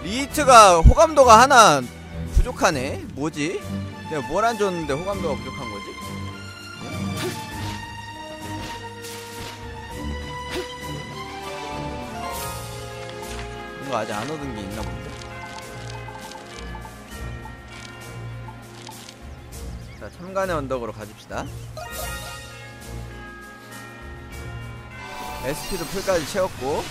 리히트가 호감도가 하나 부족하네. 뭐지? 내가 뭘 안 줬는데 호감도가 부족한 거지? 뭔가 아직 안 얻은 게 있나 본데. 자, 참간의 언덕으로 가집시다. SP도 풀까지 채웠고,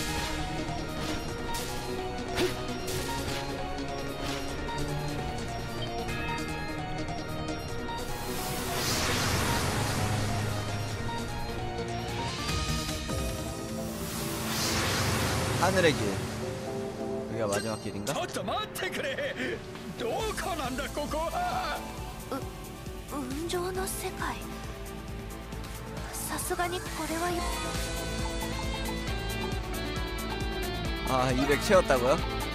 하늘의 길. 여기가 마지막 길인가? 雲上の世界。さすがにこれは。 아, 200 채웠다고요?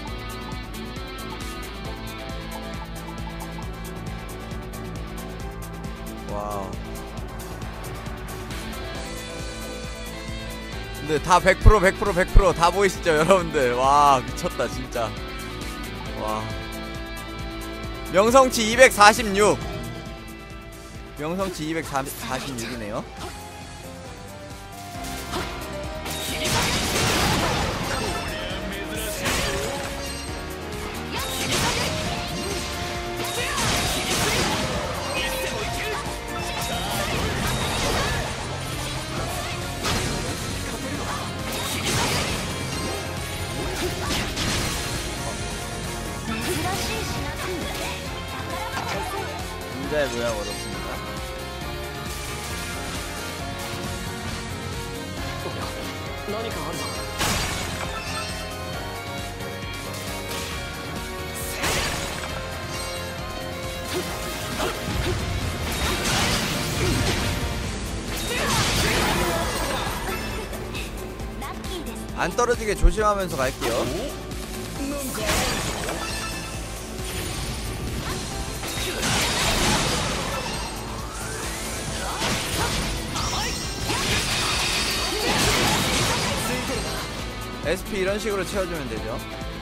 와우. 근데 다 100% 다 보이시죠, 여러분들? 와, 미쳤다, 진짜. 와. 명성치 246. 명성치 246이네요. 인자의 모양 얻었습니다. 안 떨어지게 조심하면서 갈게요. SP 이런 식으로 채워주면 되죠.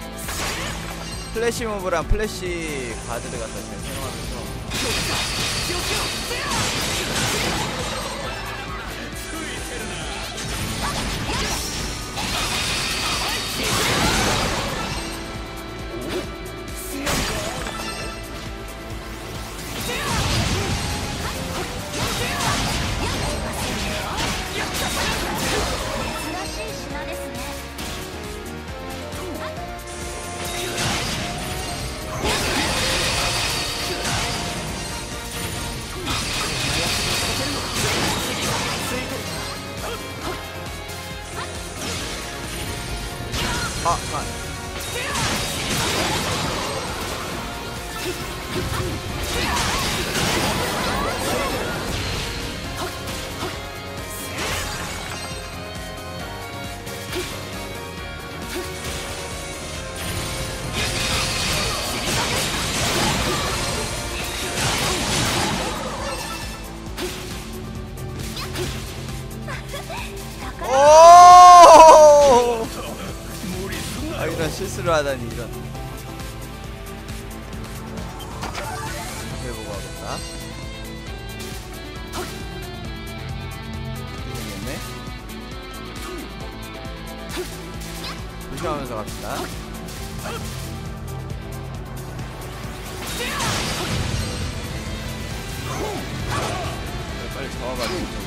플래시 무브랑 플래시 가드를 갖다 잘 사용하면서. 이런 실수를 하다니. 이런. 해보고 하겠다. 생겼네. 조심하면서 갑시다. 빨리 잡아가지고.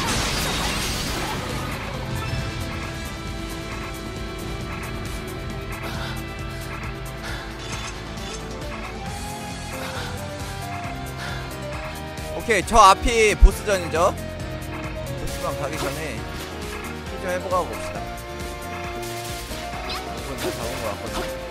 오케이, 저 앞이 보스전이죠. 보스전 가기 전에 힐 좀 해보고 가고 봅시다. 이건 다 잡은 것 같거든요.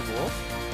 돌고.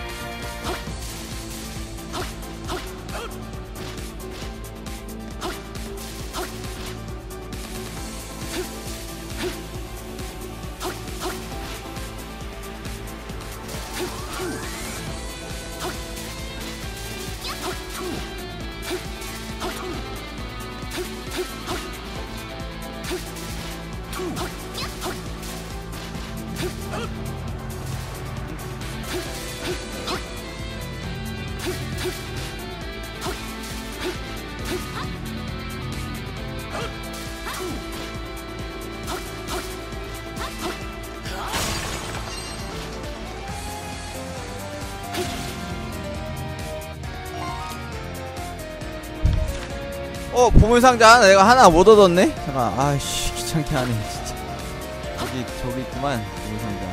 보물상자 내가 하나 못 얻었네? 잠깐, 아이씨, 귀찮게 하네, 진짜. 저기 있구만, 보물상자.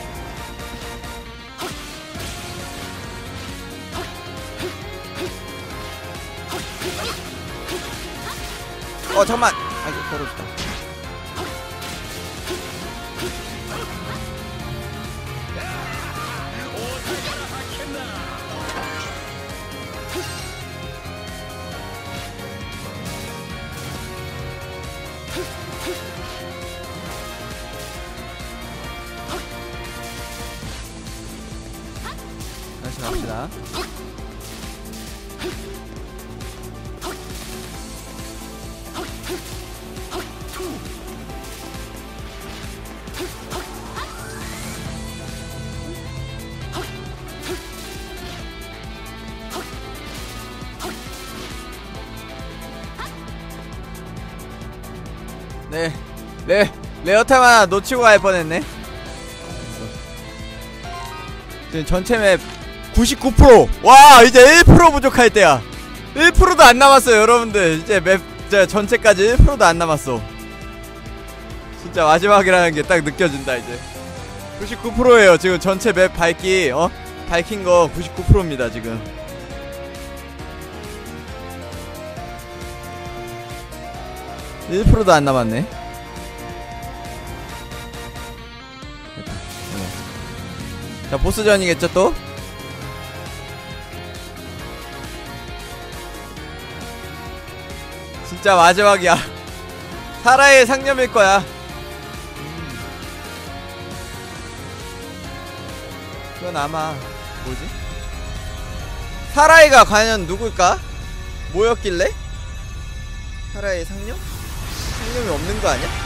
잠깐만! 아이고, 떨어졌다. 다시 갑시다. 레어템 하나 놓치고 갈 뻔했네. 지금 전체 맵 99%! 와, 이제 1% 부족할 때야. 1%도 안 남았어요, 여러분들. 이제 맵 전체까지 1%도 안 남았어. 진짜 마지막이라는 게 딱 느껴진다, 이제. 99%예요, 지금 전체 맵 밝힌 거 99%입니다, 지금. (1%도) 안 남았네. 자, 보스전이겠죠 또? 진짜 마지막이야. 사라의 상념일 거야. 그건 아마 뭐지? 사라이가 과연 누굴까? 뭐였길래? 사라의 상념? 상념이 없는 거 아니야?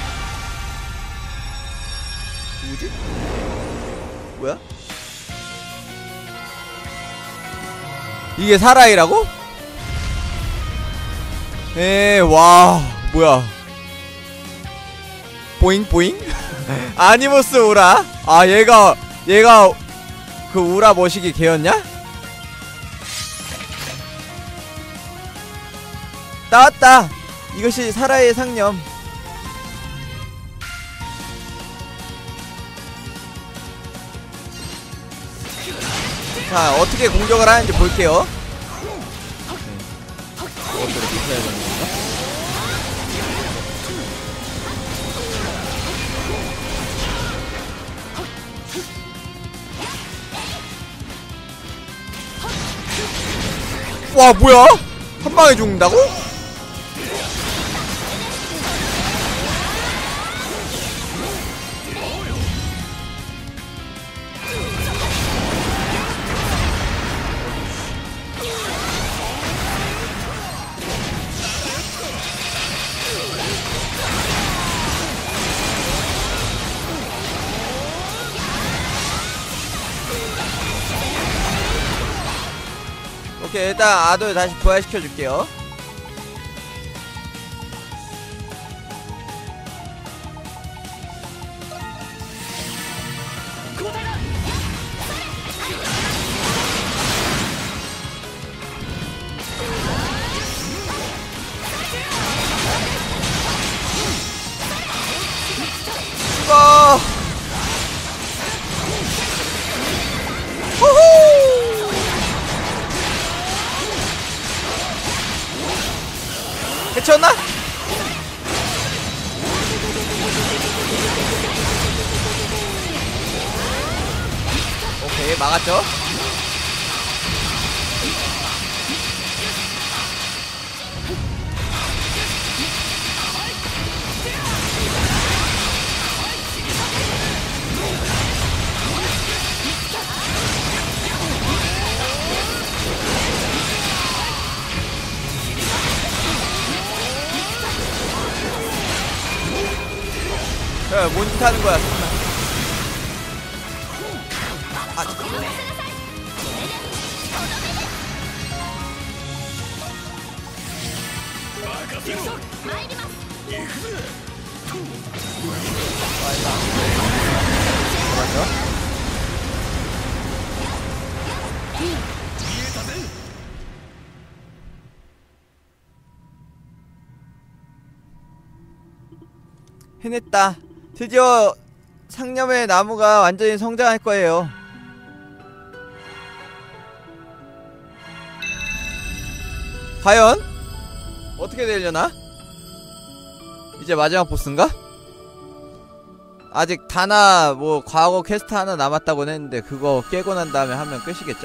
누구지? 뭐야? 이게 사라이라고? 와, 뭐야. 보잉보잉? 아니모스 우라? 아, 얘가 그 우라 머시기 걔였냐? 나왔다! 이것이 사라이의 상념. 자, 어떻게 공격을 하는지 볼게요. 이것들을 부숴야 되는 건가? 와, 뭐야? 한 방에 죽는다고? 오케이, 일단 아도를 다시 부활시켜줄게요. 죽어! 후후! 오케이, 막았죠? 야, 뭔 짓 하는 거야? 아, 잠깐만. 맞죠? 해냈다. 드디어 상념의 나무가 완전히 성장할 거예요. 과연 어떻게 되려나? 이제 마지막 보스인가? 아직 다나 뭐 과거 퀘스트 하나 남았다고는 했는데 그거 깨고 난 다음에 하면 끝이겠죠?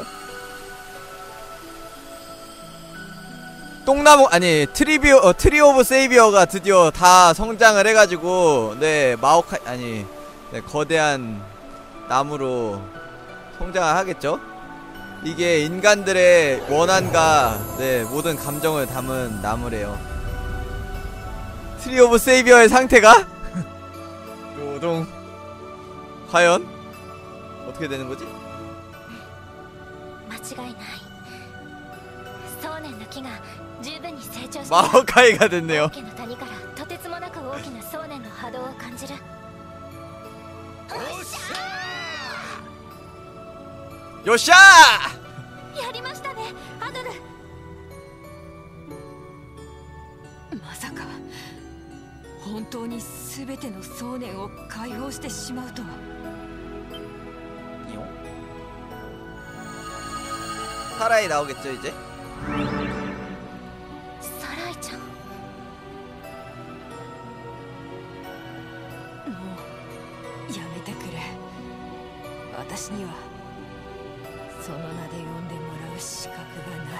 똥나무 아니 트리 오브 세이비어가 드디어 다 성장을 해가지고 네 마오카이 아니 네, 거대한 나무로 성장을 하겠죠? 이게 인간들의 원한과 네 모든 감정을 담은 나무래요. 트리 오브 세이비어의 상태가? 요동 과연 어떻게 되는 거지? 間違いない。想念の木が十分に成長して 마오카이가 됐네요. 王家の谷からとてつもなく大きな想念の波動を感じる。 요샤! やりましたね、アドル。 まさか本当に全ての想念を解放してしまうとは。 사라이 나오겠죠 이제? サライちゃん。 もうやめてくれ。私にはその名で呼んでもらう資格がない。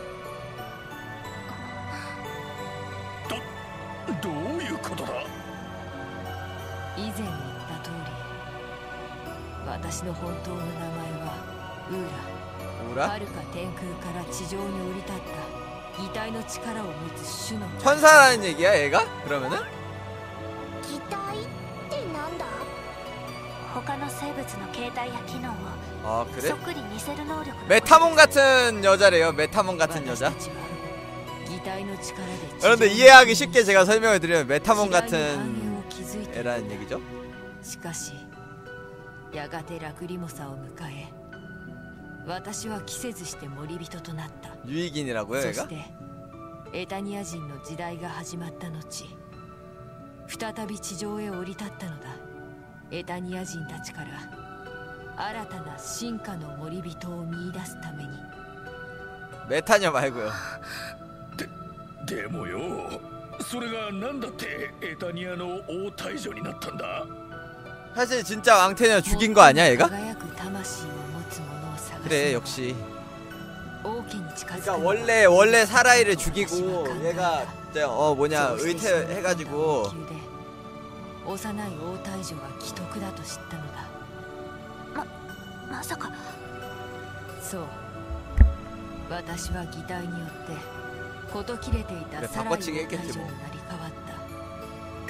どういうことだ。 以前言った通り、私の本当の名前はウーラ。 뭐라? 遥か天空から地上に降り立った擬態の力を持つ種の 천사라는 얘기야 얘가? 그러면은? 擬態ってなんだ？他の生物の形態や機能を 아 그래? そっくり似せる能力。 메타몬 같은 여자래요. 메타몬 같은 私 여자. たちは擬態の力で 여러분들 이해하기 쉽게 제가 설명을 드리면 메타몬 같은 気づいていた。 애라는 얘기죠. しかしやがてラクリモサを迎え、私は期せずして森人となった。 유익인이라고요 そ 얘가? してエタニア人の時代が始まった後、再び地上へ降り立ったのだ。エタニア人たちから新たな進化の森人を見出すために。 메타녀 말고요. でもよ、それがなんだってエタニアの大大女になったんだ。 사실 진짜 왕태녀 죽인 거 아니야 얘가? 輝く魂を持つ者を探す。 그래 역시. 王家に近づく。 그러니까 원래 사라이를 죽이고 얘가 이제 뭐냐 의퇴해가지고 幼い王大女が既得だと知ったのだ。 まさか。 そう、私は擬態によって事切れていたサライ王大女になり変わった。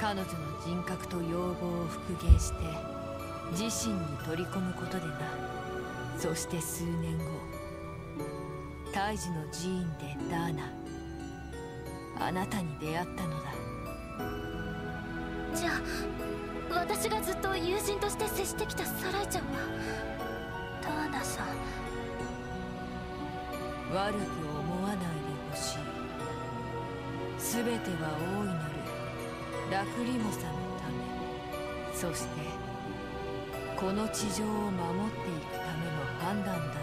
彼女の人格と要望を復元して自身に取り込むことでな。そして数年後、大樹の寺院でダーナ、あなたに出会ったのだ。 じゃあ私がずっと友人として接してきたサライちゃんはダーナさん。 悪く思わないでほしい。全ては大いなるラクリモサのため、そしてこの地上を守っていくための判断だったの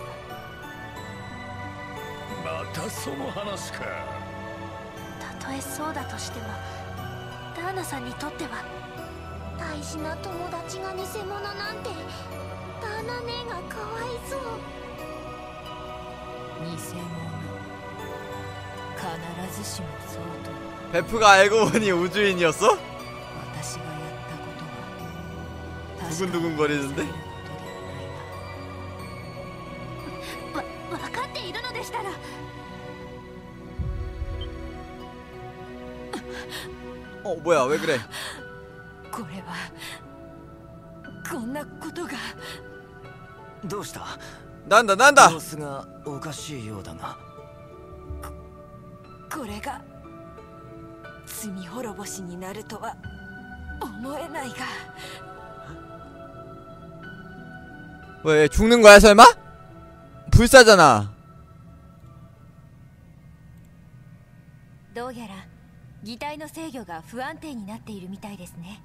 だ。 またその話か。 たとえそうだとしてもダーナさんにとっては大事な友達が偽物なんてダーナ姉がか必ずしもそうとは。 베프가 알고 보니 우주인이었어? 私がやったことは 두근두근거리는데? 分かっているのでしたら。 뭐야 왜 그래? これはこんなことが。 どうした？ 난다 様子がおかしいようだが。 これが罪滅ぼしになるとは思えないが。 왜 죽는 거야 설마? 불사잖아. どうやら擬態の制御が不安定になっているみたいですね。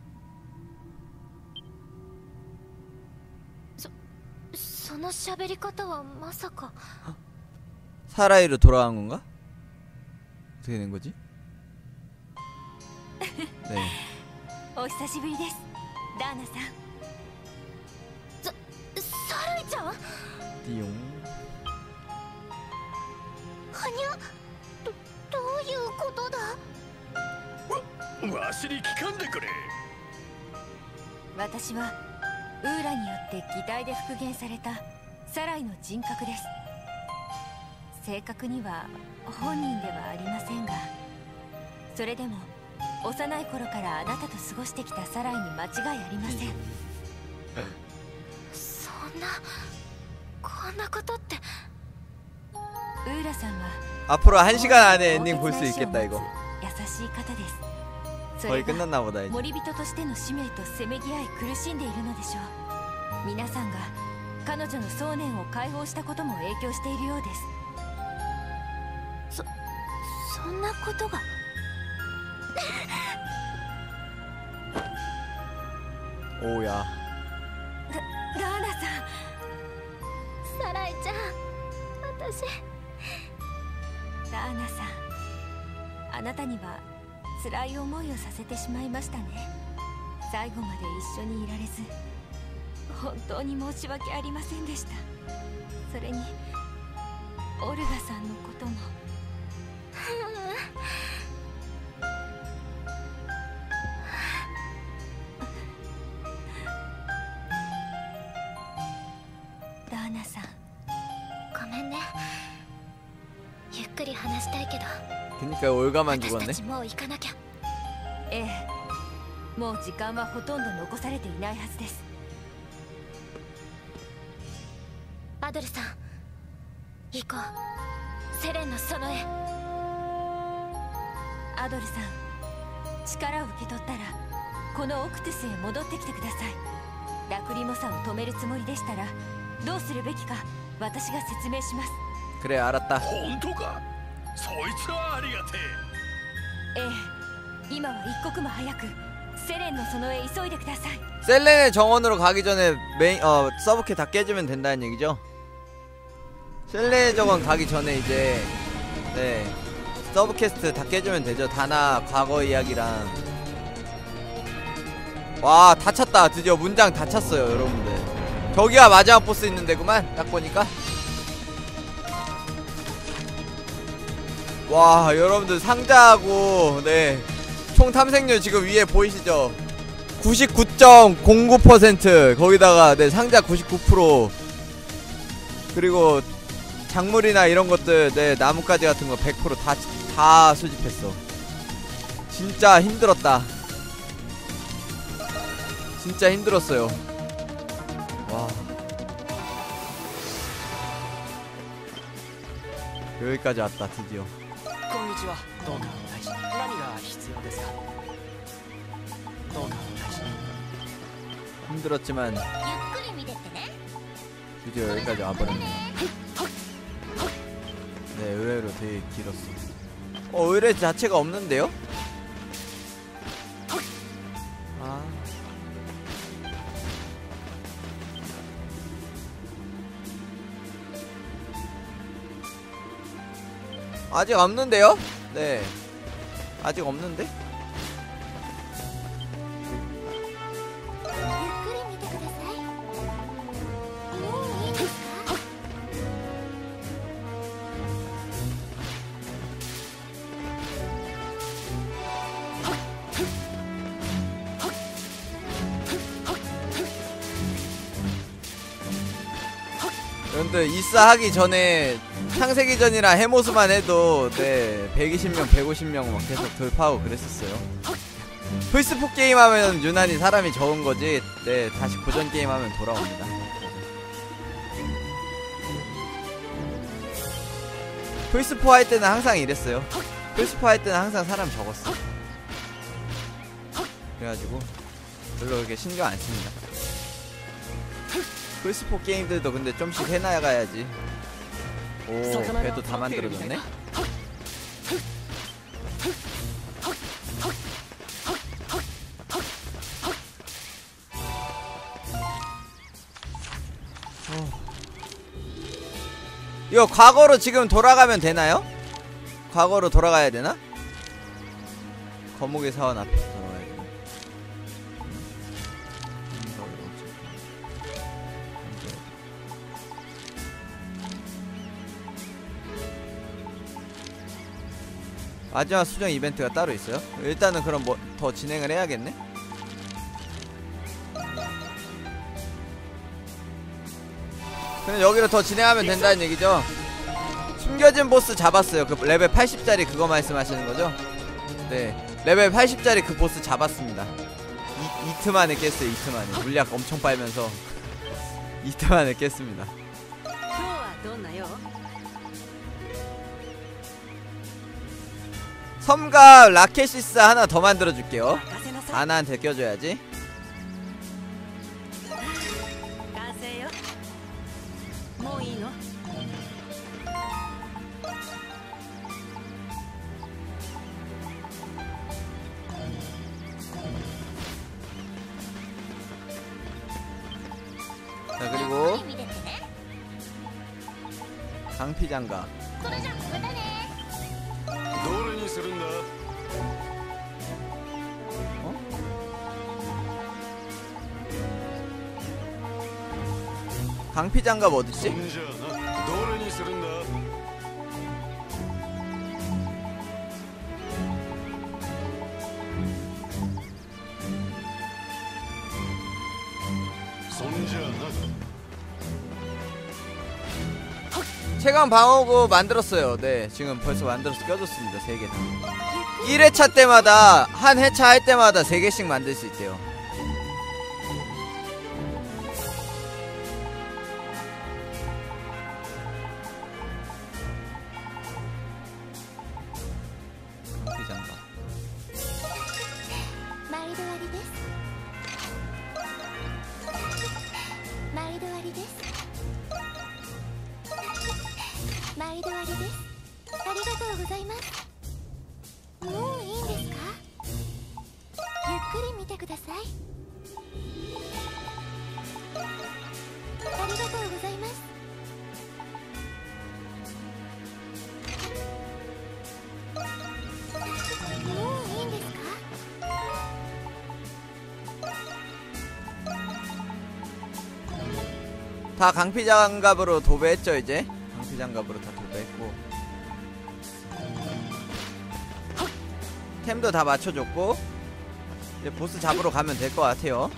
その喋り方はまさか。 사라이로 돌아간 건가? 어떻게 된 거지? 네. お久しぶりです、ダーナさん。 サライちゃん。 띠용. はにゃ。どういうことだ。 わしに聞かんでくれ。 私はウーラによって擬態で復元されたサライの人格です。正確には本人ではありませんが、それでも幼い頃からあなたと過ごしてきたサライに間違いありません。 そんな、こんなことって。 ウーラさんは 앞으로 1시간 안에 엔딩 볼 수 있겠다 이거. 優しい方です。そ 거의 れが 끝났나 보다 이제. 森人としての使命とせめぎ合い苦しんでいるのでしょう。皆さんが彼女の想念を解放したことも影響しているようです。 そんなことが。 오야. ダーナさん。 サライちゃん、私。 ダーナさん、あなたには辛い思いをさせてしまいましたね。最後まで一緒にいられず本当に申し訳ありませんでした。それにオルガさんのことも。ダーナさん、 ごめんね。ゆっくり話したいけど。 그니까 올가만 私 죽었네. たちもう行かなきゃ。 ええ、もう時間はほとんど残されていないはずです。 アドルさん、行こう。セレンの園へ。 アドルさん、力を受け取ったらこのオクトゥスへ戻ってきてください。ラクリモサを止めるつもりでしたらどうするべきか私が説明します。 그래 알았다. 本当か。そいつはありがてええ、今は一刻も早くセレンの園へ急いでください。 셀렌의 정원으로 가기 전에 메인 서브캐 다 깨주면 된다는 얘기죠. 셀렌의 정원 가기 전에 이제 네 서브캐스트 다 깨주면 되죠. 다나 과거 이야기랑. 와 다 찼다. 드디어 문장 다 찼어요 여러분들. 저기가 마지막 보스 있는 데구만 딱 보니까. 와 여러분들 상자하고 네 총 탐색률 지금 위에 보이시죠? 99.09% 거기다가 네 상자 99% 그리고 작물이나 이런 것들 네 나뭇가지 같은 거 100% 다 수집했어. 진짜 힘들었다. 진짜 힘들었어요. 와 여기까지 왔다 드디어. こんにちは。どうか大臣。何が必要ですか。どうか大臣。 힘들었지만 ゆっくり見てってね。 드디어 여기까지 와버렸네. 네 의외로 되게 길었어. 의뢰 자체가 없는데요? 아 아직 없는데요? 네 아직 없는데? ゆっくり見てください。もういいですか。 여러분들 이사 하기 전에 창세기전이랑 해모스만 해도 네 120명 150명 막 계속 돌파하고 그랬었어요. 플스4 게임 하면 유난히 사람이 적은 거지. 네 다시 고전 게임 하면 돌아옵니다. 플스4 할 때는 항상 이랬어요. 플스4 할 때는 항상 사람 적었어. 그래가지고 별로 그렇게 신경 안 씁니다. 플스4 게임들도 근데 좀씩 해나가야지. 오, 배도 다 만들어졌네? 이거 과거로 지금 돌아가면 되나요? 과거로 돌아가야 되나? 거목의 사원 앞에서 돌아가야 되나? 마지막 수정 이벤트가 따로 있어요? 일단은 그럼 뭐 더 진행을 해야겠네? 그냥 여기로 더 진행하면 된다는 얘기죠. 숨겨진 보스 잡았어요. 그 레벨 80짜리 그거 말씀하시는 거죠? 네, 레벨 80짜리 그 보스 잡았습니다. 이틀 만에 깼어요. 이틀 만에 물약 엄청 빨면서 이틀 만에 깼습니다. 섬과 라켓시스 하나 더 만들어줄게요. 아나한테 껴줘야지. 자, 그리고 강피장갑. 어? 강피장갑 어딨지? 체감 방어구 만들었어요. 네, 지금 벌써 만들어서 껴줬습니다. 3개 다. 1회차 때마다 한 회차 할 때마다 3개씩 만들 수 있대요. 장갑. 다 강피장갑으로 도배했죠. 이제 강피장갑으로 다 도배했고 템도 다 맞춰줬고 이제 보스 잡으러 가면 될 것 같아요.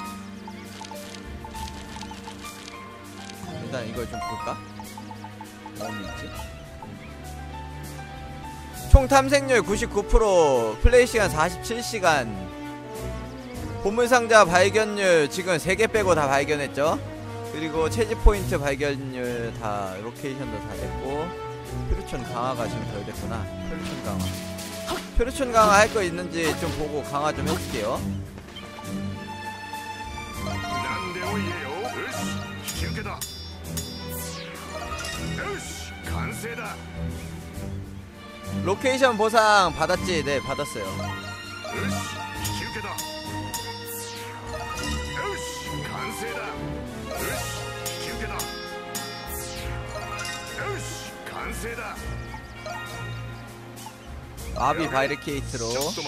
일단 이걸 좀 볼까? 뭐 있지? 총 탐색률 99%, 플레이시간 47시간, 보물상자 발견률 지금 3개 빼고 다 발견했죠. 그리고 체지 포인트 발견률 다, 로케이션도 다 됐고, 표류촌 강화가 지금 덜 됐구나. 표류촌 강화. 표류촌 강화 할 거 있는지 좀 보고 강화 좀 해줄게요. 로케이션 보상 받았지? 네, 받았어요. 아비 바이리케이트로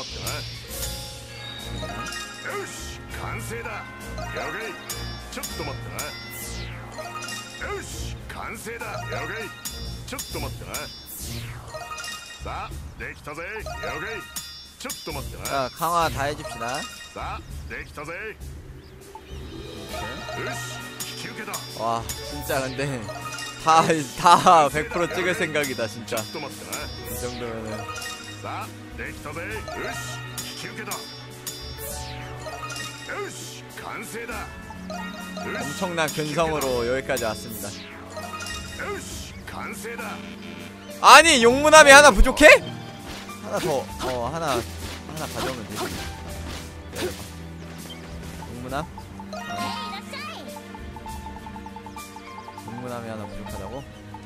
자, 강화 다 해줍시다. 와, 진짜 근데 다 100% 찍을 생각이다 진짜. 이 정도면은. 엄청난 근성으로 여기까지 왔습니다. 아니 용문함이 하나 부족해? 하나 더 하나 가져오면 되지. 용문함? 용문함이 하나 부족하다고?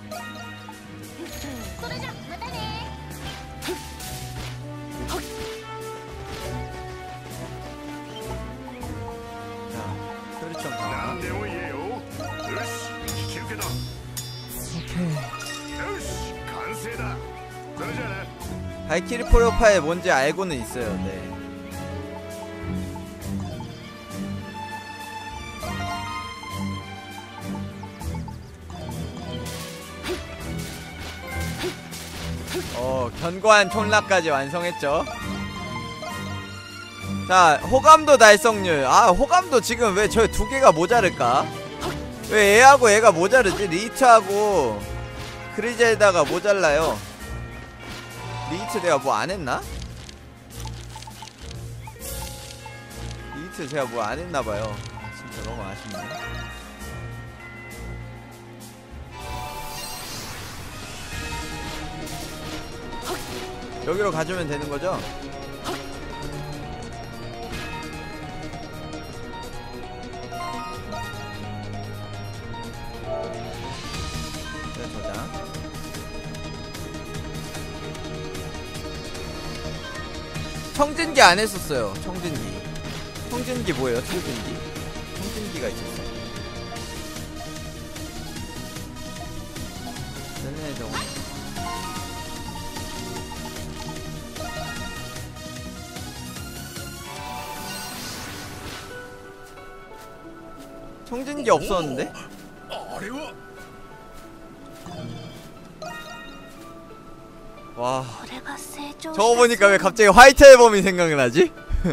자, 혈전 강화. 오케이. 발키리 프로파일 뭔지 알고는 있어요. 네. 견고한 촌락까지 완성했죠. 자, 호감도 달성률. 아, 호감도 지금 왜 저 두 개가 모자랄까? 왜 얘하고 얘가 모자르지? 리히트하고 그리젤다가 모자라요. 리히트 내가 뭐 안했나? 리히트 제가 뭐 안했나봐요. 진짜 너무 아쉽네. 여기로 가주면 되는거죠? 네, 저장. 청진기 안 했었어요. 청진기 뭐예요? 청진기가 있었어요. 네, 저거. 청진기 없었는데? 와, 저거 보니까 왜 갑자기 화이트 앨범이 생각나지?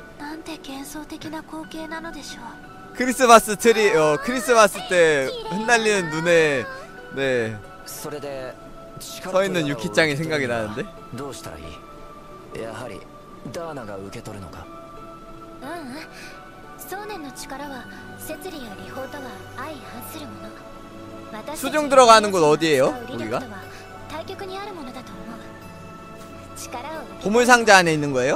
크리스마스 트리, 크리스마스 때 흩날리는 눈에 네 서있는 유키짱이 생각이 나는데? 수중 들어가는 곳 어디에요? 우리가? 보물상자 안에 있는 거예요?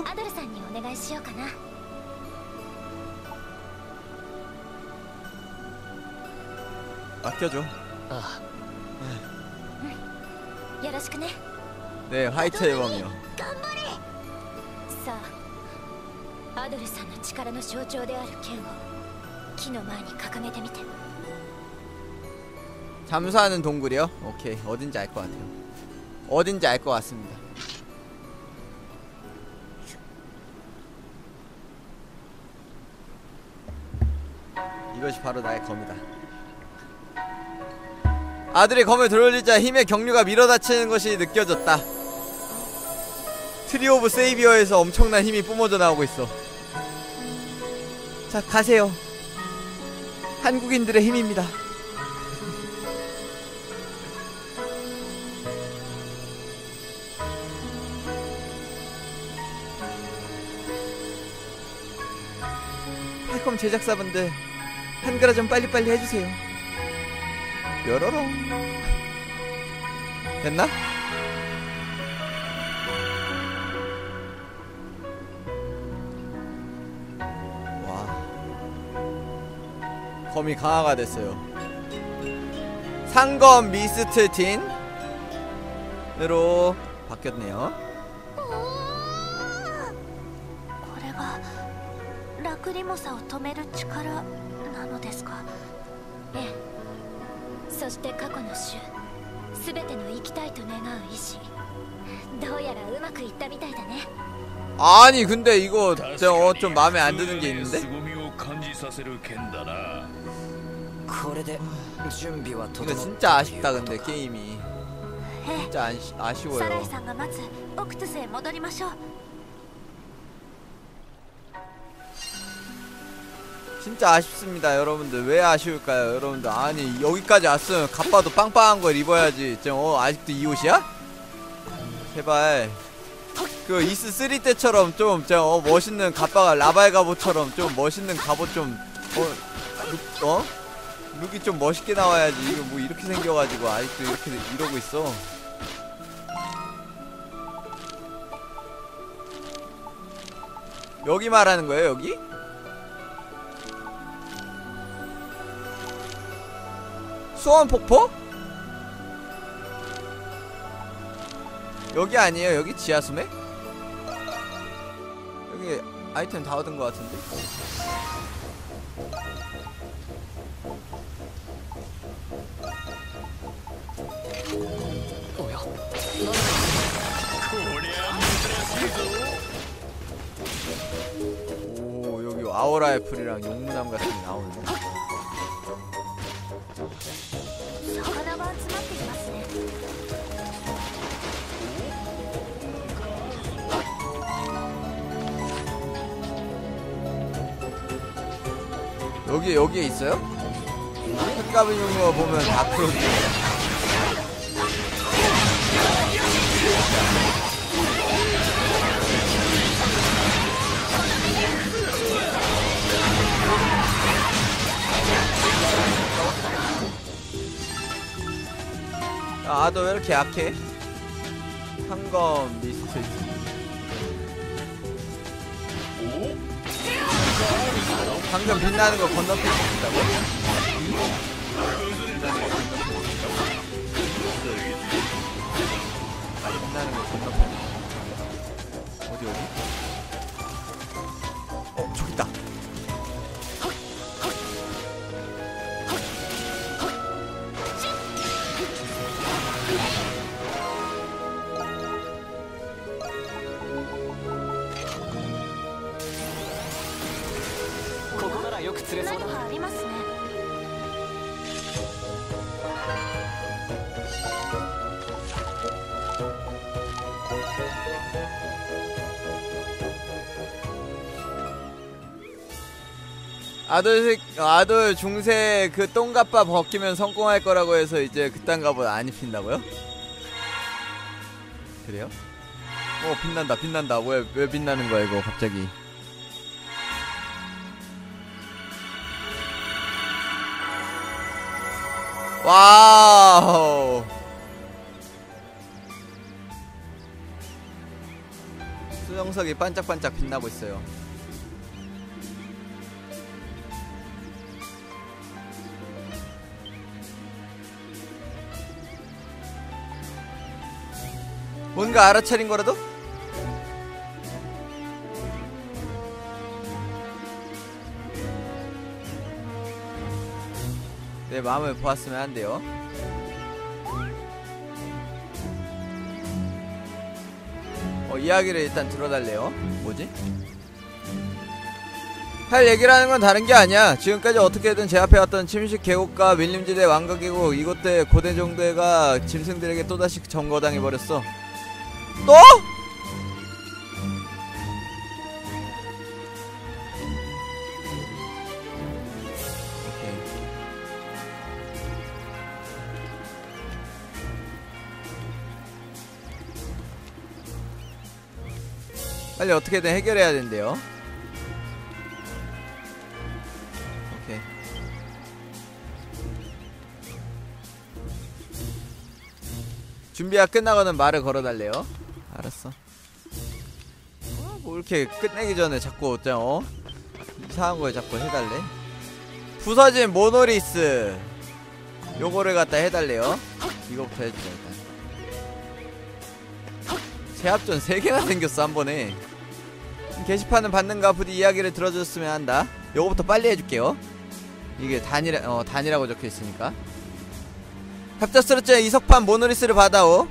맡겨줘. 네, 화이트 앨범이요. 잠수하는 동굴이요? 오케이, 어딘지 알 것 같아요. 어딘지 알 것 같습니다. 이것이 바로 나의 검이다. 아들이 검을 들어올리자 힘의 경류가 밀어닥치는 것이 느껴졌다. 트리 오브 세이비어에서 엄청난 힘이 뿜어져 나오고 있어. 자, 가세요. 한국인들의 힘입니다. 팔콤 제작사분들 한글화 좀 빨리빨리 해주세요. 뾰로롱. 됐나? 와, 검이 강화가 됐어요. 상검 미스트 틴으로 바뀌었네요. 아니 근데 이거 좀 마음에 안 드는 게 있는데? 이거 진짜 아쉽다. 근데 게임이 진짜 아쉬워요. 진짜 아쉽습니다 여러분들. 왜 아쉬울까요 여러분들? 아니 여기까지 왔으면 갑바도 빵빵한 걸 입어야지. 아직도 이 옷이야? 제발 그 이스3 때처럼 좀 멋있는 갑바가 라발 갑옷처럼 좀 멋있는 갑옷 좀 룩이 좀 멋있게 나와야지. 이거 뭐 이렇게 생겨가지고 아직도 이렇게 이러고 있어. 여기 말하는 거예요 여기? 수원 폭포? 여기 아니에요? 여기 지하수매? 여기 아이템 다 얻은 것 같은데? 뭐야? 오 여기 아오라의 풀이랑 용무나무 같은 게 나오는데? 魚が集まってきますね。 여기에 있어요? 흑가비 용어 보면 다 그렇게. 아도 왜 이렇게 약해? 황검 미스트. 방금 빛나는 거 건너뛸 수 있다고? 빛나는 거 건너뛸 어디? 저기 있다. 何かありますね。 아들 중세 그 똥갑바 벗기면 성공할 거라고 해서 이제 그딴 갑옷 안 입힌다고요? 그래요? 빛난다. 왜 빛나는 거야 이거 갑자기? 와우. 수정석이 반짝반짝 빛나고 있어요. 뭔가 알아차린 거라도? 내 마음을 보았으면 안 돼요. 이야기를 일단 들어달래요. 뭐지? 할 얘기라는 건 다른 게 아니야. 지금까지 어떻게든 제압해왔던 침식 계곡과 밀림지대 왕가 계곡 이곳대 고대 정도가 짐승들에게 또다시 점거당해버렸어. 또? 빨리 어떻게든 해결해야 된대요. 오케이. 준비가 끝나고는 말을 걸어달래요. 알았어. 뭐 이렇게 끝내기 전에 자꾸 이상한 걸 자꾸 해달래. 부서진 모노리스 요거를 갖다 해달래요. 이거부터 해주자 일단. 제압전 3개나 생겼어 한 번에. 게시판은 받는가 부디 이야기를 들어줬으면 한다. 요거부터 빨리 해줄게요. 이게 단이라고 적혀있으니까. 갑작스럽게 이석판 모노리스를 받아오.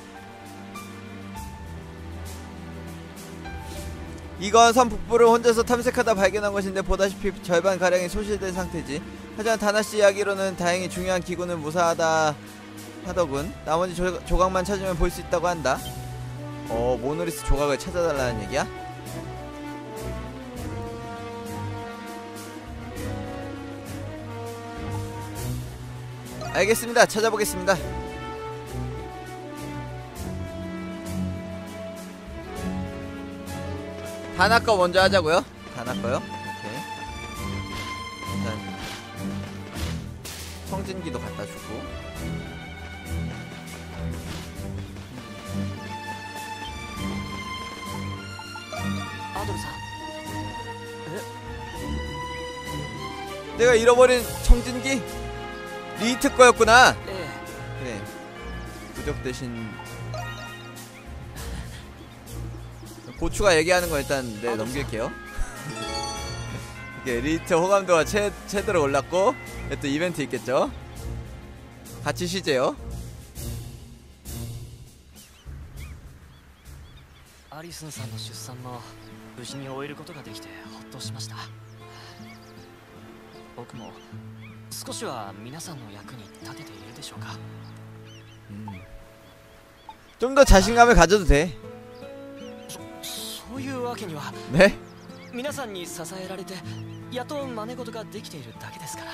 이건 섬 북부를 혼자서 탐색하다 발견한 것인데 보다시피 절반가량이 소실된 상태지. 하지만 다나씨 이야기로는 다행히 중요한 기구는 무사하다 하더군. 나머지 조각만 찾으면 볼 수 있다고 한다. 모노리스 조각을 찾아달라는 얘기야? 알겠습니다. 찾아보겠습니다. 다나 거 먼저 하자고요. 다나 거요. 오케이. 일단 성진기도 갖다 주고. 아돌さん 내가 잃어버린 청진기? 리히트 거였구나. ええ 그래. 부적 대신 고추가 얘기하는 거 일단 네 넘길게요. 이게 리히트 호감도가 최대로 올랐고 또 이벤트 있겠죠. 같이 쉬재요. アリスンさんの出産も無事に終えることができてほっとしました。僕も少しは皆さんの役に立てているでしょうか。 좀 더 자신감을 가져도 돼. そういうわけには 네? 皆さんに支えられてやっと真似事ができているだけですから。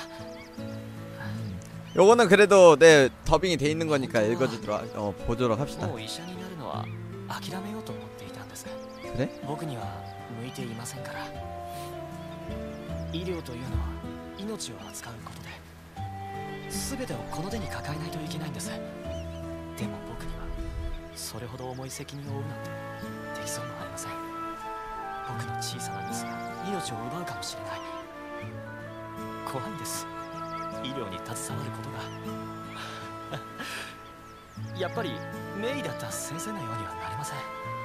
요거는 그래도 네 더빙이 돼 있는 거니까 읽어주도록 보도록 합시다. もう医者になるのは諦めようと思っていたんです。 그래? 僕には向いていませんから。医療というのは命を扱うことで全てをこの手に抱えないといけないんです。でも僕にはそれほど重い責任を負うなんてできそうもありません。僕の小さなミスが命を奪うかもしれない。怖いんです、医療に携わることが。やっぱり名医だった先生のようにはなれません。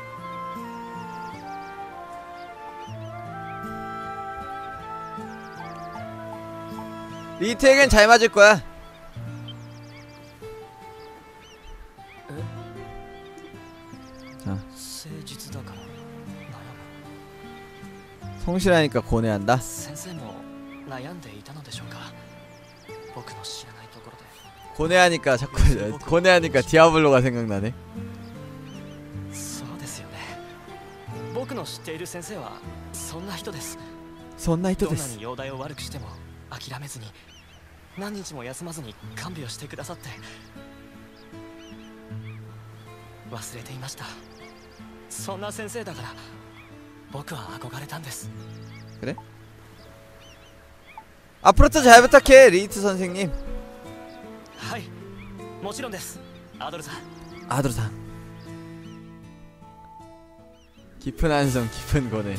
리히트에겐 잘 맞을 거야. 자, 誠実だから悩む。 성실하니까 고뇌한다. 先生も悩んでいたのでしょうか。僕の知らないところで。 고뇌하니까 자꾸 고뇌하니까 디아블로가 생각나네. そうですよね。僕の知っている先生はそんな人です。 そんな人どんなです。 に容体を悪くしても諦めずに何日も休まずに看病してくださって忘れていました。そんな先生だから僕は憧れたんです。 그래? 앞으로도 잘 부탁해, 리히트 선생님. はい、もちろんです。アドルさん。 아드로상. 깊은 한성, 깊은 고뇌.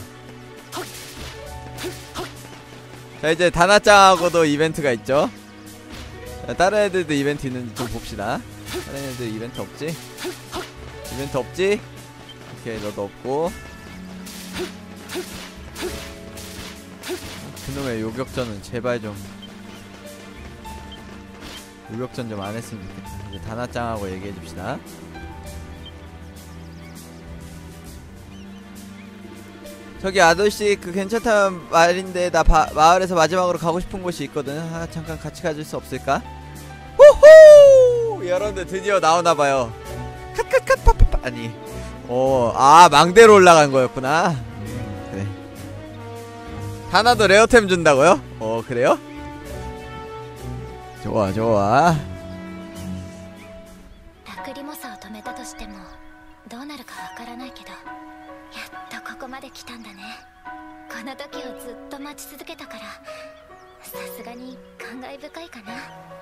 자, 이제 다나짱하고도 이벤트가 있죠. 자, 다른 애들도 이벤트 있는지 좀 봅시다. 다른 애들 이벤트 없지? 이벤트 없지? 오케이, 너도 없고. 그놈의 요격전은 제발 좀 요격전 좀 안 했으면 좋겠다. 이제 다나짱하고 얘기해줍시다. 저기 아저씨 그 괜찮다는 말인데 나 마을에서 마지막으로 가고 싶은 곳이 있거든. 아, 잠깐 같이 가줄 수 없을까? 호호! 여러분들 드디어 나오나봐요. 컷컷컷 파파파. 아니 아 망대로 올라간 거였구나. 그래. 하나도 레어템 준다고요? 그래요? 좋아 좋아. ラクリモサを止めたとしてもどうなるかわからないけど、やっとここまで来たんだね。この時をずっと待ち続けたから、さすがに感慨深いかな。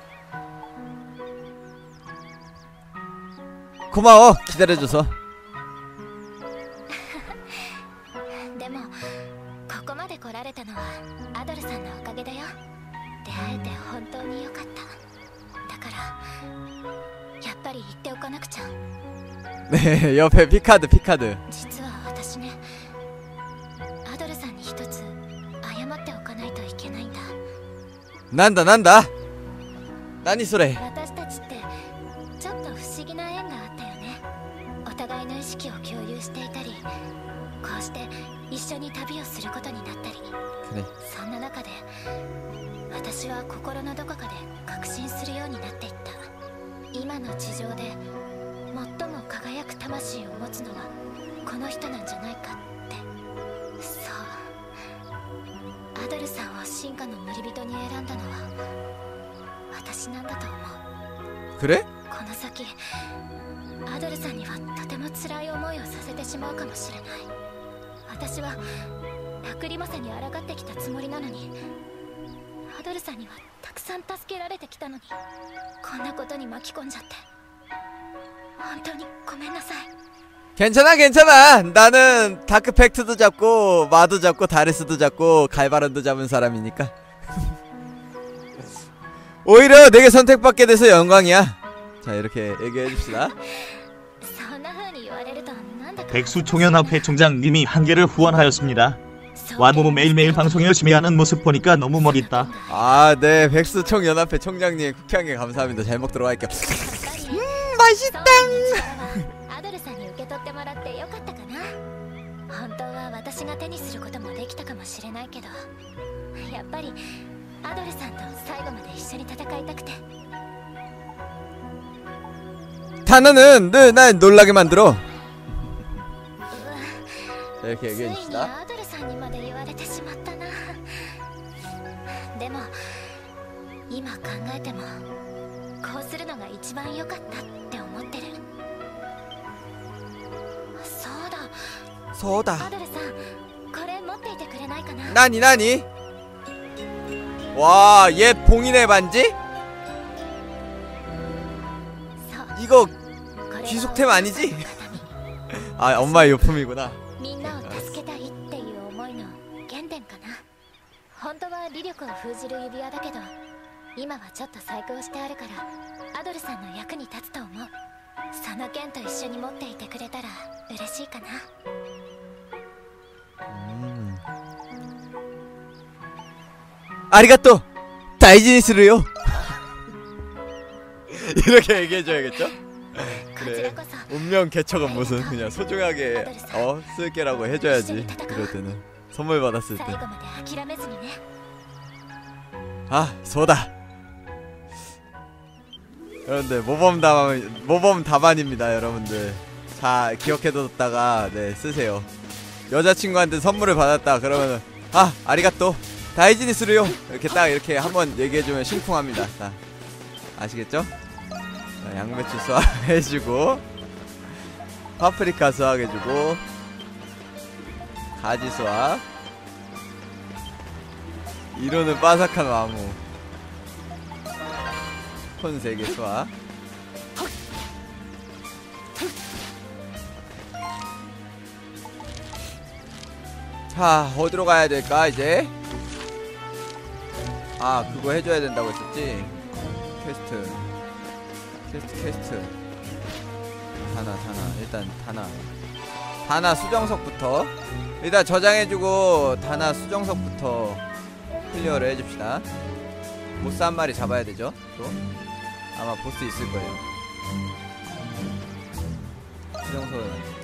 고마워 기다려줘서. でもここまで来られたのはアドルさんのおかげだよ。出会えて本当によかった。だからやっぱり言っておかなくちゃ。 네 옆에 피카드 実は私ね、アドルさんに一つ謝っておかないといけないんだ。 난다何それ。 私たちってちょっと不思議な縁があったよね。お互いの意識を共有していたり、こうして一緒に旅をすることになったり。 그래. そんな中で私は心のどこかで確信するようになっていった。今の地上で最も輝く魂を持つのはこの人なんじゃないかって。そう、アドルさんを進化の森人に選んだのは私なんだと思う。 그래? この先アドルさんにはとても辛い思いをさせてしまうかもしれない。私はラクリマサに抗ってきたつもりなのに、アドルさんにはたくさん助けられてきたのに、こんなことに巻き込んじゃって本当にごめんなさい。 괜찮아 괜찮아. 나는 다크팩트도 잡고 마도 잡고 다레스도 잡고 갈바론도 잡은 사람이니까. 오히려 내게 선택받게 돼서 영광이야. 자 이렇게 얘기해줍시다. 백수총연합회 총장님이 한계를 후원하였습니다. 와보모 매일매일 방송 열심히 하는 모습 보니까 너무 멋있다. 아, 네. 백수총연합회 총장님 국향에 감사합니다. 잘 먹도록 할게요. 맛있다. アドルさんに受け取ってもらってよかったかな。本当は私が手にすることもできたかもしれないけど、やっぱりアドルさんと最後まで一緒に戦いたくて。 단어는 늘 날 놀라게 만들어. 자, 이렇게 얘기해줍시다. アドルさんにまで言われてしまったな。でも今考えてもこうするのが一番良かったって思ってる。そうだ。 소다. アドルさん、これ持っていてくれないかな。 나니? 와, 얘 봉인의 반지? そう。 이거 귀속템 아니지? 아, 엄마의 요품이구나. みんなを助けたいっていう思いの原点かな。本当は威力を封じる指輪だけど、今はちょっと細工をしてあるからアドルさんの役に立つと思う。その剣と一緒に持っていてくれたら嬉しいかな。 아리가또 다이지니스를요. 이렇게 얘기해줘야겠죠? 그래, 운명 개척은 무슨 그냥 소중하게 쓸게라고 해줘야지. 그럴 때는 선물 받았을 때. 아, 소다. 여러분들 모범 답안입니다. 여러분들 자 기억해뒀다가 네 쓰세요. 여자친구한테 선물을 받았다 그러면은 아 아리가또 다이지니스를요. 이렇게 딱 이렇게 한번 얘기해주면 심쿵합니다. 자, 아시겠죠? 자, 양배추 수확해주고 파프리카 수확해주고 가지 수확, 이루는 바삭한 나무, 콘 3개 수확. 자, 어디로 가야 될까 이제? 아, 그거 해줘야 된다고 했었지? 퀘스트. 다나. 일단 다나 수정석부터 일단 저장해주고 다나 수정석부터 클리어를 해줍시다. 보스 한 마리 잡아야 되죠? 또 아마 보스 있을 거예요. 수정석은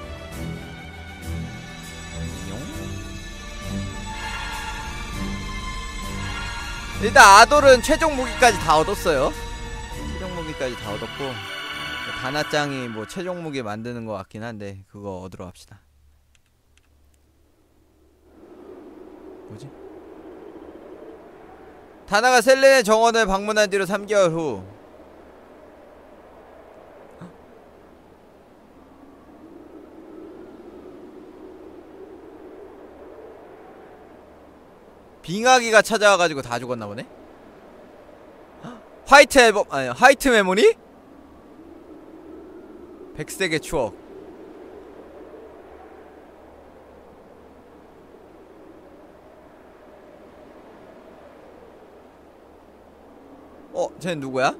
일단 아돌은 최종 무기까지 다 얻었어요. 최종 무기까지 다 얻었고 다나짱이 뭐 최종 무기 만드는 것 같긴 한데 그거 얻으러 갑시다. 뭐지? 다나가 셀렌의 정원을 방문한 뒤로 3개월 후 빙하기가 찾아와가지고 다 죽었나보네? 화이트 앨범, 아니 화이트 메모리? 백색의 추억. 쟤는 누구야?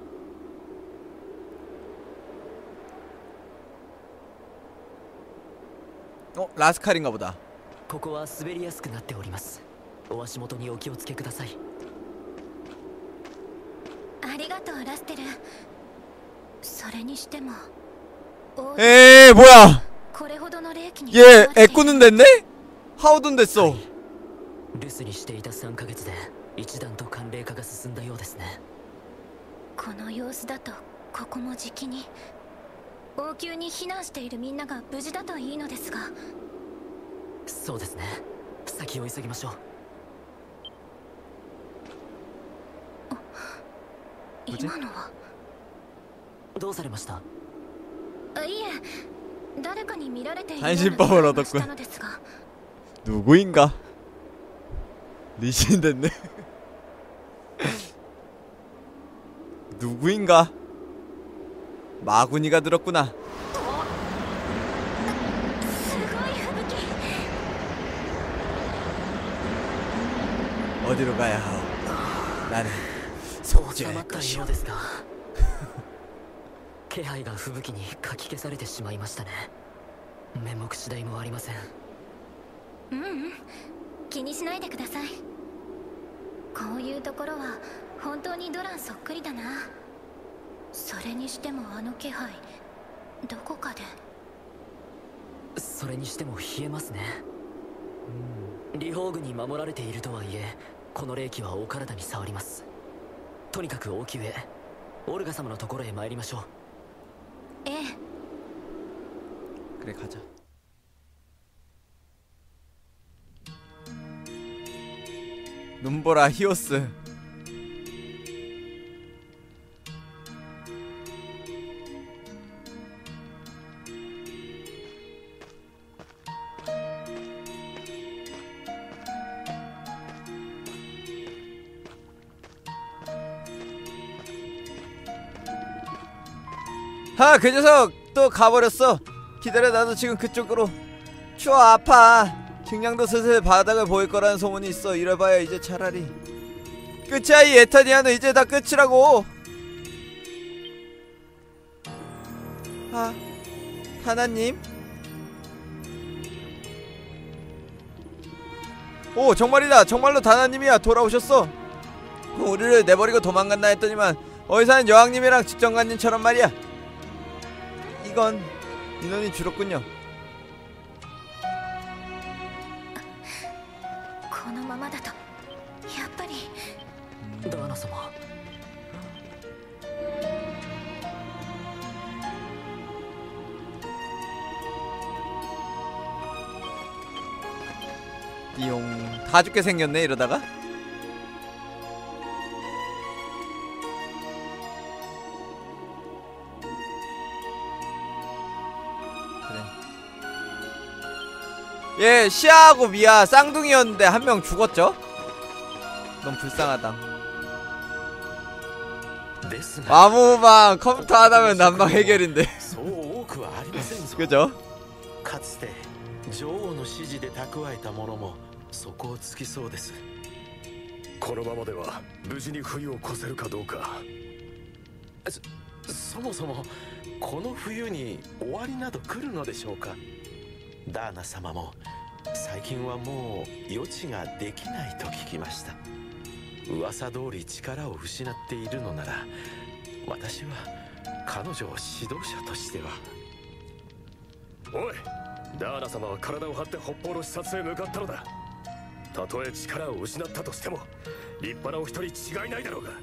라스칼인가 보다. ここは滑りやすくなっております。お足元にお気をつけください。 ありがとうラステル。それにしても 뭐야? これほどの霊気に 얘 애꾸는 됐네? 하우든 됐어. 留守にしていた3ヶ月で一段と寒冷化が進んだようですね。 この様子だとここもじきに王宮に避難しているみんなが無事だといいのですが。 そうですね。先を急ぎましょう。 今のはどうされました？ いえ、誰かに見られている 단신법을 얻었군. 누구인가? 리신 됐네. 누구인가? 마구니가 들었구나. 어디로 가야 하오? 나는 속죄할 것이오. 気配が吹雪にかき消されてしまいましたね。面目次第もありません。 気にしないでください。こういうところは本当にドランそっくりだな。それにしてもあの気配、どこかで。 それにしても冷えますね。リホーグに守られているとはいえ、この霊気はお体に触ります。とにかく王宮へ、オルガ様のところへ参りましょう。 ええ。 그래 가자. 눈보라 히오스. 하, 그 녀석 또 가버렸어. 기다려, 나도 지금 그쪽으로. 추워, 아파. 식량도 슬슬 바닥을 보일 거라는 소문이 있어. 이래봐야 이제 차라리 끝이야. 이 에타니아는 이제 다 끝이라고. 아, 하나님. 오, 정말이다. 정말로 다나님이야. 돌아오셨어. 우리를 내버리고 도망갔나 했더니만 어디서 사는 여왕님이랑 직전관님처럼 말이야. 이건 인원이 줄었군요. このままだとやっぱりダーナ様。 띠용. 다 죽게 생겼네 이러다가. 예, 시아하고 미아 쌍둥이였는데 한 명 죽었죠? 너무 불쌍하다. 마무방 컴퓨터 하나면 난방 해결인데. 그죠? かつて女王の指示で蓄えたものも底をつきそうです。 このままでは無事に冬を越せるかどうか。 そもそもこの冬に終わりなど来るのでしょうか。ダーナ様も最近はもう予知ができないと聞きました。噂通り力を失っているのなら、私は彼女を指導者としては。 おい、ダーナ様は体を張って北方の視察へ向かったのだ。たとえ力を失ったとしても立派なお一人違いないだろうが。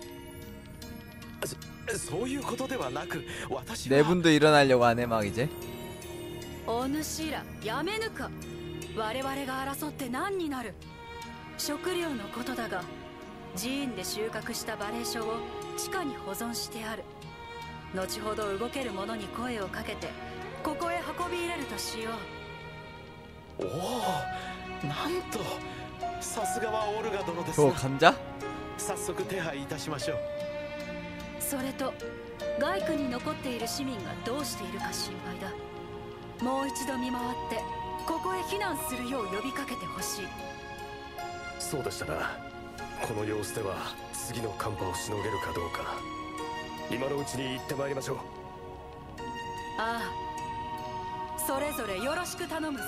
そういうことではなく、私は 네 분도 일어나려고 하네 막 이제. お主らやめぬか。我々が争って何になる。食料のことだが、寺院で収穫したバレー書を地下に保存してある。後ほど動ける者に声をかけてここへ運び入れるとしよう。おお、なんとさすがはオルガ殿です。 저 감자? 早速手配いたしましょう。 それと外区に残っている市民がどうしているか心配だ。もう一度見回ってここへ避難するよう呼びかけてほしい。 そうでしたな。この様子では次の寒波をしのげるかどうか。今のうちに行ってまいりましょう。 ああ、それぞれよろしく頼むぞ。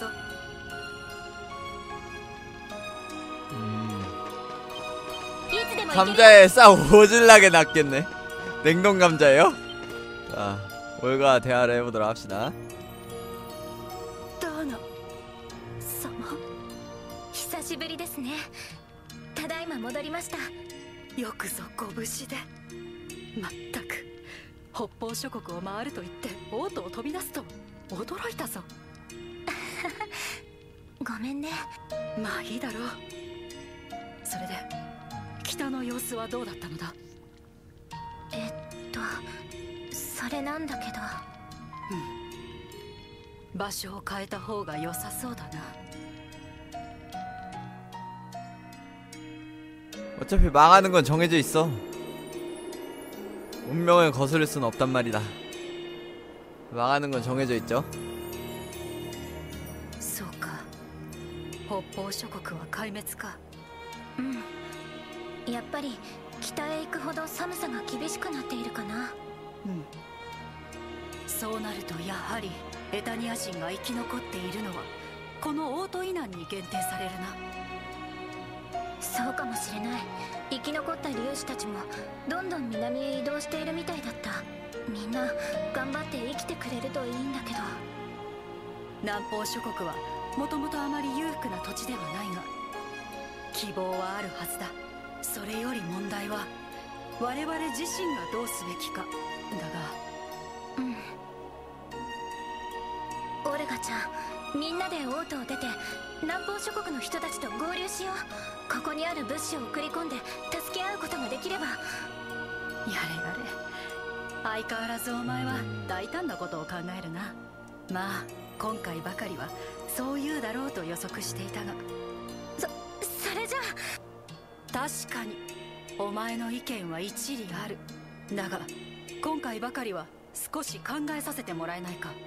감자에 싹 오질나게 났겠네. 냉동 감자예요? 자, 올가 대화를 해보도록 합시다. 久しぶりですね。ただいま戻りました。 よくぞご無事で。まったく北方諸国を回ると言って王都を飛び出すと驚いたぞ。 ごめんね。 まあいいだろう。それで北の様子はどうだったのだ。 それ手なんだけど。 場所を変えた方が良さそうだな。 어차피 망하는 건 정해져 있어. 운명을 거스를 순 없단 말이다. 망하는 건 정해져 있죠. そうか。北方諸国は壊滅か。 うん。やっぱり北へ行くほど寒さが厳しくなっているかな。 うん。そうなるとやはりエタニア人が生き残っているのはこのオートイナンに限定されるな。 そうかもしれない。生き残った竜士たちもどんどん南へ移動しているみたいだった。みんな頑張って生きてくれるといいんだけど。 南方諸国はもともとあまり裕福な土地ではないが希望はあるはずだ。それより問題は我々自身がどうすべきかだが。 オルガちゃん、みんなでオートを出て南方諸国の人たちと合流しよう。ここにある物資を送り込んで助け合うことができれば。 やれやれ。相変わらずお前は大胆なことを考えるな。まあ今回ばかりはそう言うだろうと予測していたが。 それじゃ確かにお前の意見は一理ある。だが今回ばかりは少し考えさせてもらえないか。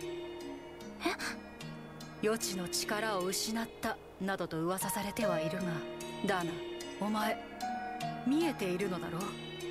予知の力を失ったなどと噂されてはいるが、ダーナ、お前見えているのだろう。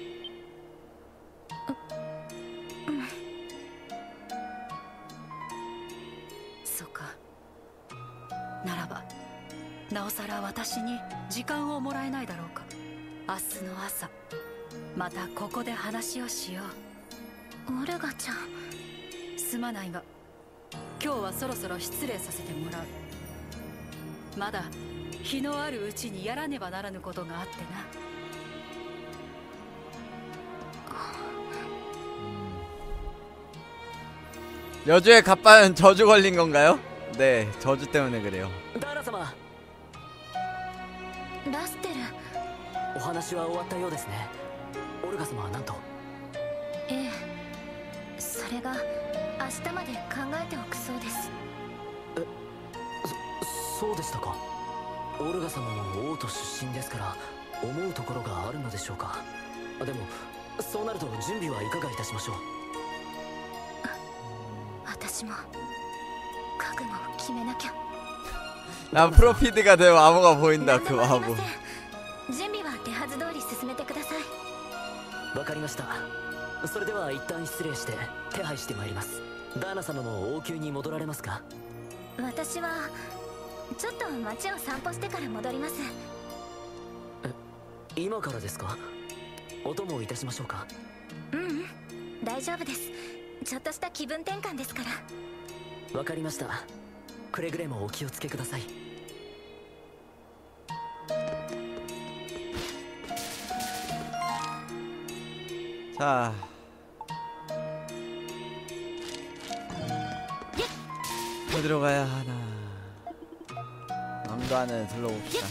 そうか。ならばなおさら私に時間をもらえないだろうか。明日の朝またここで話をしよオルガちゃん。 すまないが今日はそろそろ失礼させてもらう。まだ日のあるうちにやらねばならぬことがあってな。 여주의 갑바는 저주 걸린 건가요? 네, 저주 때문에 그래요. ダーナ様、 ラステル。 お話は終わったようですね。オルガ様は何と？ ええ、それが明日まで考えておくそうです。 そうでしたか。オルガ様も王都出身ですから思うところがあるのでしょうか。でもそうなると準備はいかがいたしましょう。 私も覚悟を決めなきゃ。 난 프로피드가 되면 암호가 보인다. 그 何でもあり 암호. ません。準備は手はず通り進めてください。 わかりました。それでは一旦失礼して手配してまいります。ダーナ様も王宮に戻られますか？ 私はちょっと街を散歩してから戻ります。 今からですか？お供いたしましょうか？ 大丈夫です。ちょっとした気分転換ですから。 わかりました。くれぐれもお気をつけください。 자, 어디로 가야 하나? 왕관을 둘러봅시다.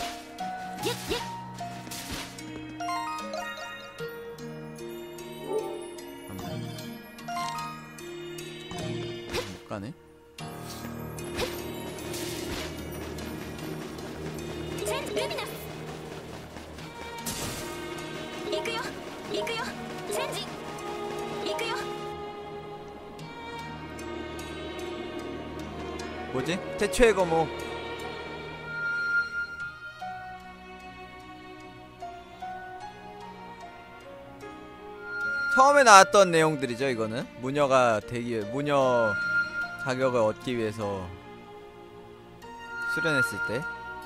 못 가네. チェンジルミナス。行くよ行くよ。チェンジ行くよ。 뭐지? 태초의 거목. 처음에 나왔던 내용들이죠. 이거는 무녀가 무녀 자격을 얻기 위해서 수련했을 때.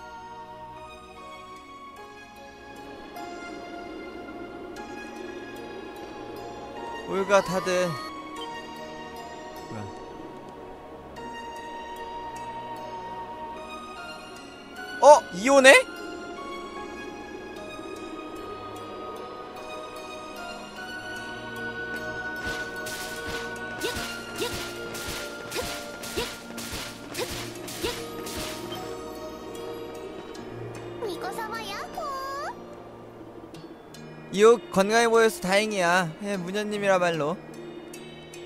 올가 다들 뭐야? 이혼해? 이웃 건강해 보여서 다행이야. 무녀님이라말로.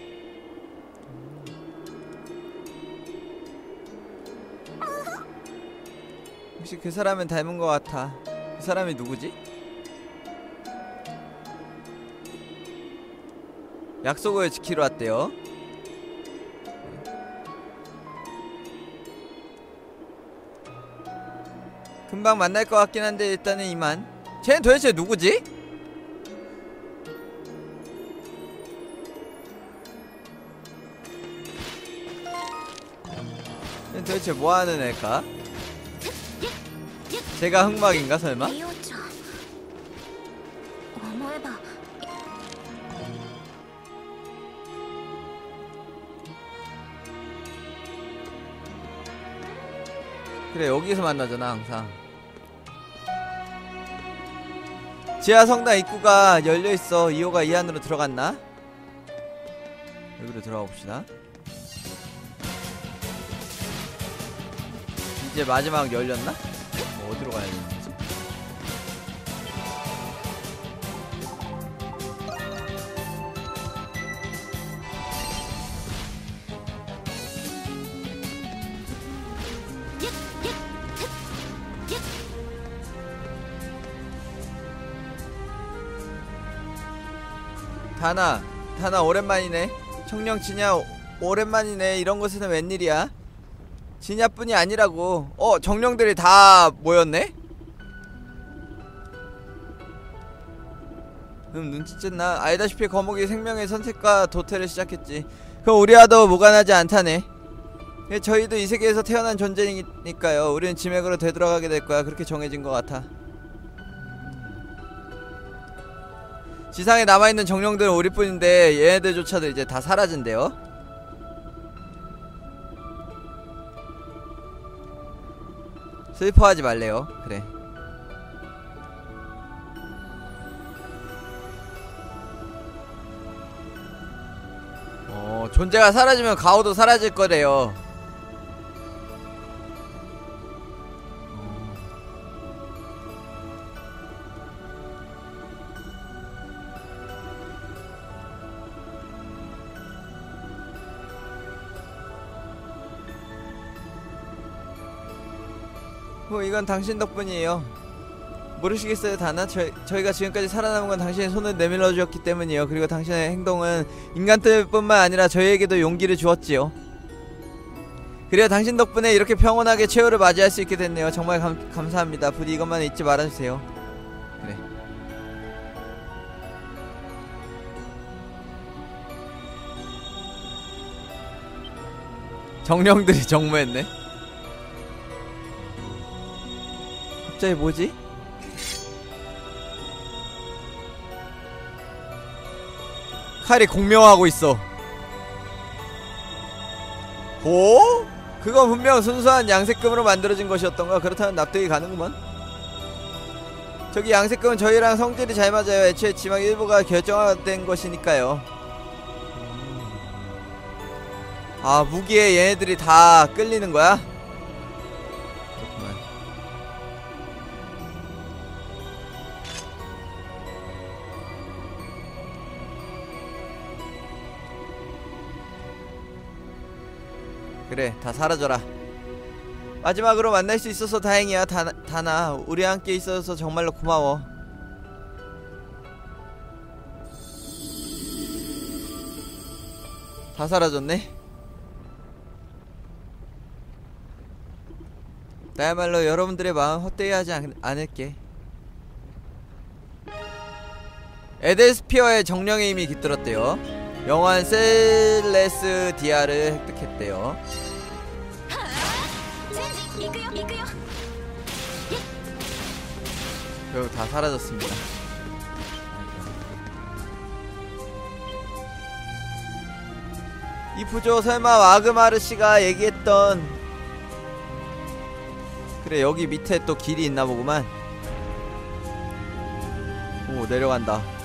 혹시 그 사람은 닮은 것 같아. 그 사람이 누구지? 약속을 지키러 왔대요. 금방 만날 것 같긴 한데 일단은 이만. 쟤는 도대체 누구지? 쟤는 도대체 뭐하는 애일까? 제가 흑막인가 설마? リオちゃん思えば 그래 여기서 만나잖아 항상. 지하 성당 입구가 열려있어. 이호가 이 안으로 들어갔나? 여기로 들어가 봅시다. 이제 마지막 열렸나? 어디로 가야 되는지. 다나 오랜만이네. 청령 진야 오랜만이네. 이런 곳에는 웬일이야? 진야뿐이 아니라고. 정령들이 다 모였네? 눈치챘나? 알다시피 거목이 생명의 선택과 도태를 시작했지. 그럼 우리와도 무관하지 않다네. 저희도 이 세계에서 태어난 존재니까요. 우리는 지맥으로 되돌아가게 될 거야. 그렇게 정해진 것 같아. 지상에 남아있는 정령들은 우리뿐인데 얘네들조차도 이제 다 사라진대요. 슬퍼하지 말래요. 그래. 존재가 사라지면 가오도 사라질 거래요. 이건 당신 덕분이에요. 모르시겠어요 다나? 저희가 지금까지 살아남은 건 당신의 손을 내밀어 주었기 때문이에요. 그리고 당신의 행동은 인간들뿐만 아니라 저희에게도 용기를 주었지요. 그래야 당신 덕분에 이렇게 평온하게 최후를 맞이할 수 있게 됐네요. 정말 감사합니다. 부디 이것만 잊지 말아주세요. 그래. 정령들이 정모했네. 갑자기 뭐지? 칼이 공명하고 있어. 오? 그건 분명 순수한 양색금으로 만들어진 것이었던가? 그렇다면 납득이 가는구먼. 저기 양색금은 저희랑 성질이 잘 맞아요. 애초에 지막 일부가 결정화된 것이니까요. 아, 무기에 얘네들이 다 끌리는 거야? 그래, 다 사라져라. 마지막으로 만날 수 있어서 다행이야. 다나 우리와 함께 있어서 정말로 고마워. 다 사라졌네. 나야말로 여러분들의 마음 헛되이 하지 않을게. 에델스피어의 정령의 힘이 깃들었대요. 영원 셀레스디아를 획득했대요. 결국 다 사라졌습니다. 이프조 설마 와그마르씨가 얘기했던, 그래 여기 밑에 또 길이 있나 보구만. 오, 내려간다.